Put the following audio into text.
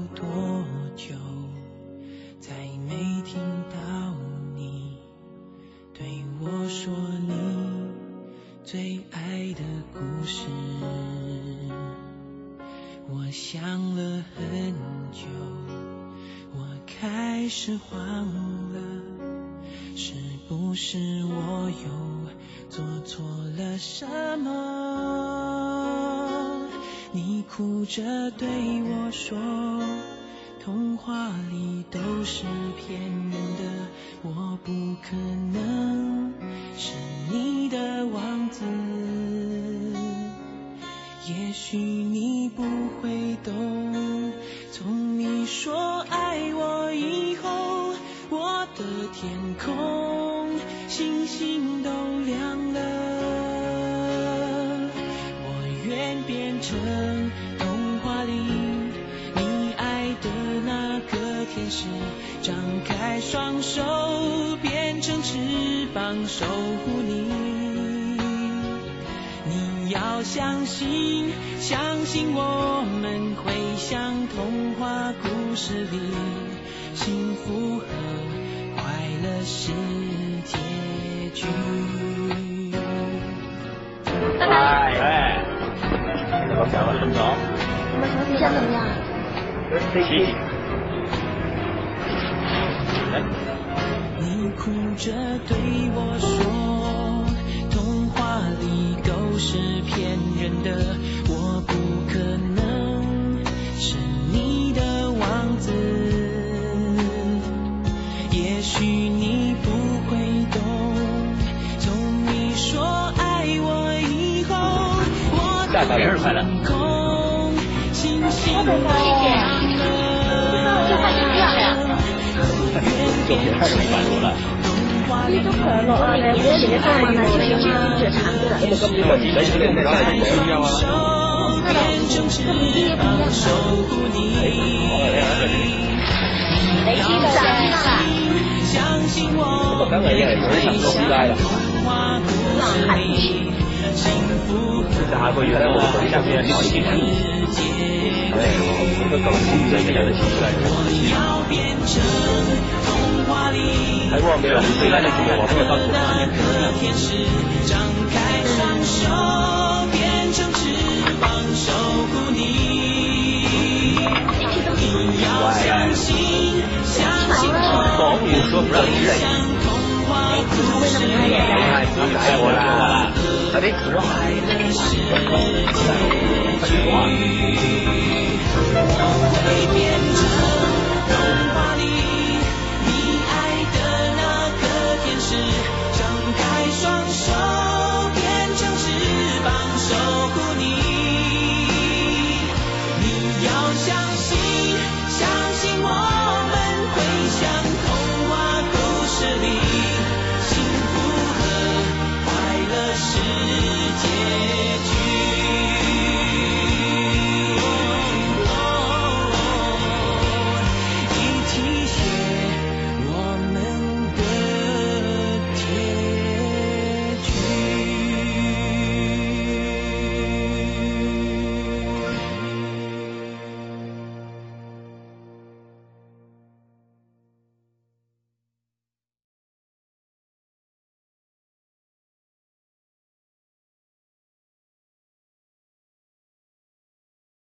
多久，再没听到你对我说你最爱的故事。我想了很久，我开始慌了，是不是我又做错了什么？你哭着对我说，童话里都是骗人的，我不可能是你的王子。也许你不会懂，从你说爱我以后，我的天空星星都亮了。我愿变成童话里你爱的那个天使，张开双手变成翅膀守护你。你要相信，相信我们会像童话故事里，幸福和快乐是结局。 哎，怎么想了这么早？ 你们和对象怎么样？ 嘻。 你哭着对我说，童话里都是骗人的，我不可能是你的王子。也许你不会懂，从你说爱我以后，我的天空星星都亮了。 就别太容易满足了。 你都可乐啊！我里面放了那些正常的。 我几个人练着不一样吗？ 那你一定不一样。没听懂啊！ 我刚才也有人想说回来了。 那还不行。 这还会原来我的回下面好几天。哎，我都搞不清这个样的情绪来着。还忘没有回来的时候，我没有告诉他。 天使张开双手，变成翅膀守护你。你要相信，相信我们会像童话故事里， 我了，他得吃快乐是结局。